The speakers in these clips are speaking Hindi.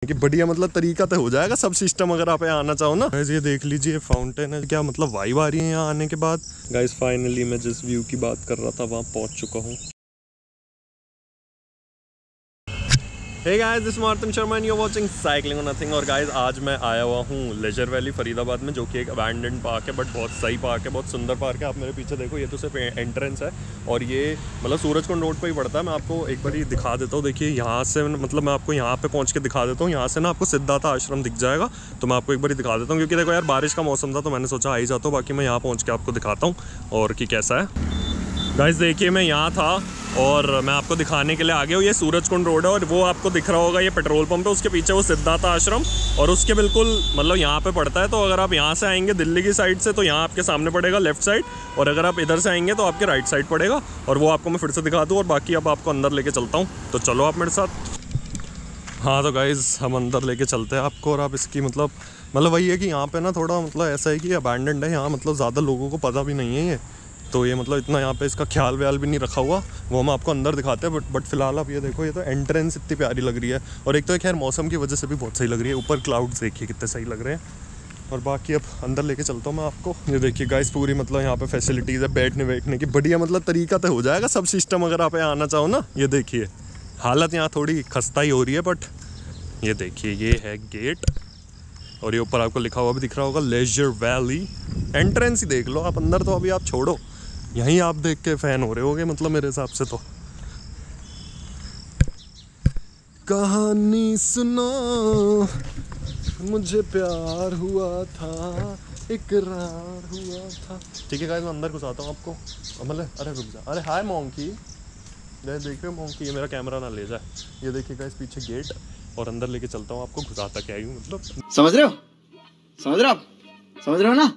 कि बढ़िया मतलब तरीका तो हो जाएगा सब सिस्टम अगर आप यहाँ आना चाहो ना। गाइस ये देख लीजिए फाउंटेन है, क्या मतलब वाइब आ रही है यहाँ आने के बाद। गाइस फाइनली मैं जिस व्यू की बात कर रहा था वहाँ पहुँच चुका हूँ। Hey guys, this is Martin Sharma and you're watching Cycling or Nothing। और गाइज आज मैं आया हुआ हूँ लेजर वैली फरीदाबाद में, जो कि एक अबैंडन्ड पार्क है बट बहुत सही पार्क है, बहुत सुंदर पार्क है। आप मेरे पीछे देखो, ये तो सिर्फ एंट्रेंस है और ये मतलब सूरजकुंड रोड पे ही पड़ता है। मैं आपको एक बार दिखा देता हूँ। देखिए यहाँ से मतलब मैं आपको यहाँ पे पहुँच के दिखा देता हूँ। यहाँ से ना आपको सिद्धार्थ आश्रम दिख जाएगा, तो मैं आपको एक बार दिखा देता हूँ क्योंकि देखो यार बारिश का मौसम था तो मैंने सोचा आ ही जाता हूँ। बाकी मैं यहाँ पहुँच के आपको दिखाता हूँ और कि कैसा है। गाइस देखिए मैं यहाँ था और मैं आपको दिखाने के लिए आ गया हूँ। ये सूरजकुंड रोड है और वो आपको दिख रहा होगा ये पेट्रोल पंप है, उसके पीछे वो सिद्धार्थ आश्रम और उसके बिल्कुल मतलब यहाँ पे पड़ता है। तो अगर आप यहाँ से आएंगे दिल्ली की साइड से तो यहाँ आपके सामने पड़ेगा लेफ्ट साइड, और अगर आप इधर से आएंगे तो आपके राइट साइड पड़ेगा। और वो आपको मैं फिर से दिखा दूँ और बाकी अब आपको अंदर लेके चलता हूँ, तो चलो आप मेरे साथ। हाँ तो गाइज़ हम अंदर लेके चलते हैं आपको। और आप इसकी मतलब वही है कि यहाँ पे ना थोड़ा मतलब ऐसा है कि अबैंडन्ड है यहाँ, मतलब ज़्यादा लोगों को पता भी नहीं है ये, तो ये मतलब इतना यहाँ पे इसका ख्याल व्याल भी नहीं रखा हुआ। वो हम आपको अंदर दिखाते हैं बट फिलहाल आप ये देखो, ये तो एंट्रेंस इतनी प्यारी लग रही है और एक तो खैर मौसम की वजह से भी बहुत सही लग रही है। ऊपर क्लाउड्स देखिए कितने सही लग रहे हैं। और बाकी अब अंदर लेके चलता हूँ मैं आपको। ये देखिए गाइस पूरी मतलब यहाँ पे फैसिलिटीज़ है बैठने बैठने की, बढ़िया मतलब तरीका तो हो जाएगा सब सिस्टम अगर आप यहाँ आना चाहो ना। ये देखिए हालत यहाँ थोड़ी खस्ता ही हो रही है बट ये देखिए ये है गेट और ये ऊपर आपको लिखा हुआ भी दिख रहा होगा लेजर वैली। एंट्रेंस ही देख लो आप, अंदर तो अभी आप छोड़ो, यहीं आप देख के फैन हो रहे होगे मतलब मेरे हिसाब से तो। कहानी सुनो मुझे प्यार हुआ था, इकरार हुआ था। ठीक है गाइस मैं अंदर घुसाता हूँ आपको। मतलब अरे रुक जा, अरे हाय मोंकी, देख रहे हो मोंकी, ये मेरा कैमरा ना ले जाए। ये देखिए गाइस पीछे गेट और अंदर लेके चलता हूँ आपको, घुसाता क्या ही मतलब। समझ रहे हो, समझ रहे हो आप, समझ रहे हो ना।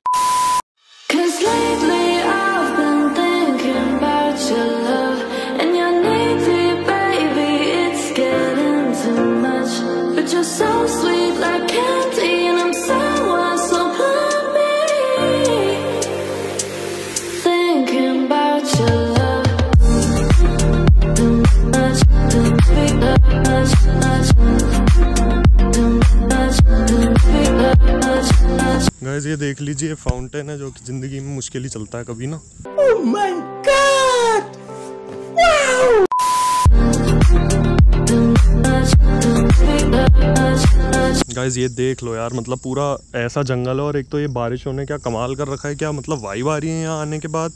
गाइस ये देख लीजिए फाउंटेन है जो कि जिंदगी में मुश्किल ही चलता है कभी ना। Oh my god wow. Guys ये देख लो यार, मतलब पूरा ऐसा जंगल है और एक तो ये बारिश होने क्या कमाल कर रखा है, क्या मतलब वाइब आ रही है यहाँ आने के बाद।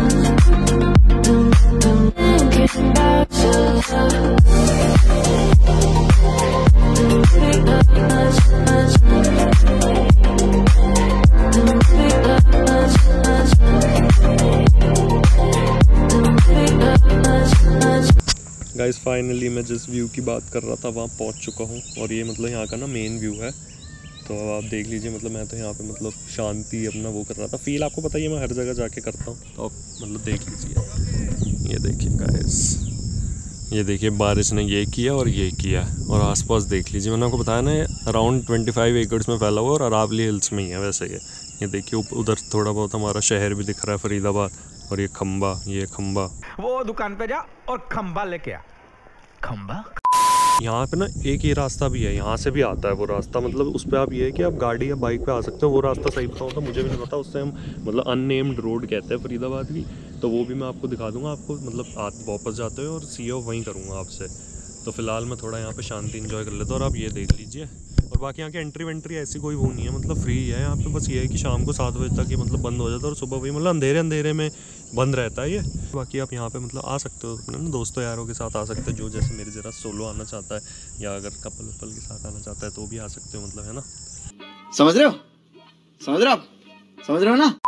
गाइस फाइनली मैं जिस व्यू की बात कर रहा था वहाँ पहुँच चुका हूँ और ये मतलब यहाँ का ना मेन व्यू है। तो आप देख लीजिए मतलब मैं तो यहाँ पे मतलब शांति अपना वो कर रहा था। फील आपको पता ही है मैं हर जगह जाके करता हूँ, तो आप मतलब देख लीजिए। ये देखिए गाइस, ये देखिए बारिश ने ये किया और ये किया और आसपास देख लीजिए। मैंने आपको बताया ना अराउंड 25 एकड़ में फैला हुआ और अरावली हिल्स में ही है वैसे ये देखिए उधर थोड़ा बहुत हमारा शहर भी दिख रहा है फरीदाबाद। और ये खंबा वो दुकान पे जा और खंबा लेके आ। खंबा यहाँ पे ना एक ये रास्ता भी है, यहाँ से भी आता है वो रास्ता। मतलब उस पर आप ये है कि आप गाड़ी या बाइक पे आ सकते हो। वो रास्ता सही बताऊँ तो मुझे भी नहीं पता, उससे हम मतलब अननेम्ड रोड कहते हैं फरीदाबाद की। तो वो भी मैं आपको दिखा दूंगा आपको, मतलब आप वापस जाते हो और सी ऑफ वहीं करूँगा आपसे। तो फिलहाल मैं थोड़ा यहाँ पे शांति इंजॉय कर लेता हूँ और आप ये देख लीजिए। और बाकी यहाँ की एंट्री वेंट्री ऐसी कोई वो नहीं है, मतलब फ्री है यहाँ पे। बस ये है कि शाम को 7 बजे तक ये मतलब बंद हो जाता है और सुबह भी मतलब अंधेरे में बंद रहता है ये। बाकी आप यहाँ पे मतलब आ सकते हो अपने दोस्तों यारों के साथ आ सकते हो, जो जैसे मेरी जरा सोलो आना चाहता है या अगर कपल वपल के साथ आना चाहता है तो भी आ सकते हो, मतलब है ना। समझ रहे हो, समझ रहे हो आप, समझ रहे हो ना।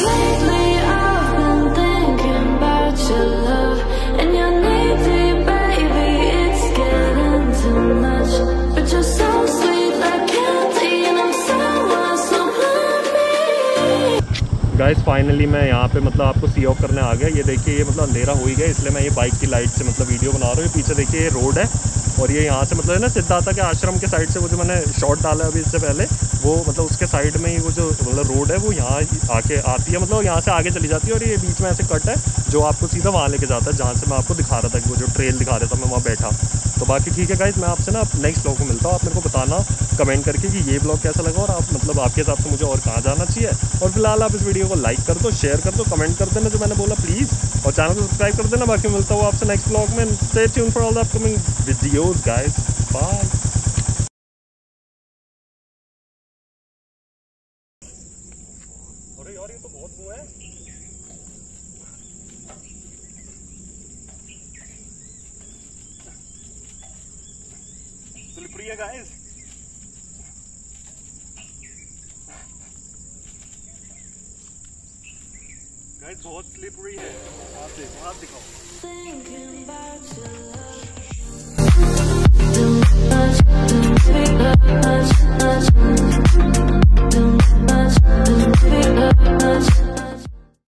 Lately I've been thinking about your love and your needy baby. It's getting too much, but you're so sweet like candy and I'm sour, so love me. Guys finally मैं यहाँ पे मतलब आपको सी ऑफ करने आ गया। ये देखिए ये मतलब अंधेरा हो ही गया, इसलिए मैं ये बाइक की लाइट से मतलब वीडियो बना रहा हूँ। ये पीछे देखिए ये रोड है और ये यहाँ से मतलब है ना सिद्धार्थ के आश्रम के साइड से वो जो मैंने शॉट डाला अभी इससे पहले, वो मतलब उसके साइड में ही वो जो मतलब रोड है वो यहाँ आके आती है, मतलब यहाँ से आगे चली जाती है और ये बीच में ऐसे कट है जो आपको सीधा वहाँ लेके जाता है जहाँ से मैं आपको दिखा रहा था कि वो जो ट्रेल दिखा रहा था मैं वहाँ बैठा। तो बाकी ठीक है गाइस, मैं आपसे ना नेक्स्ट ब्लॉग में मिलता हूँ। आप मेरे को बताना कमेंट करके कि ये ब्लॉग कैसा लगा और आप मतलब आपके हिसाब से मुझे और कहाँ जाना चाहिए। और फिलहाल आप इस वीडियो को लाइक कर दो, शेयर कर दो, कमेंट कर देना जो मैंने बोला प्लीज़, और चैनल को सब्सक्राइब कर देना। बाकी मिलता हूँ आपसे नेक्स्ट ब्लॉग में। Stay tune for all the upcoming videos guys, bye. अरे यार ये तो बहुत वो है, स्लिपरी है गाइस। गाइस बहुत स्लिपरी है। आप देखो, आप दिखाओ। Thinking about your love.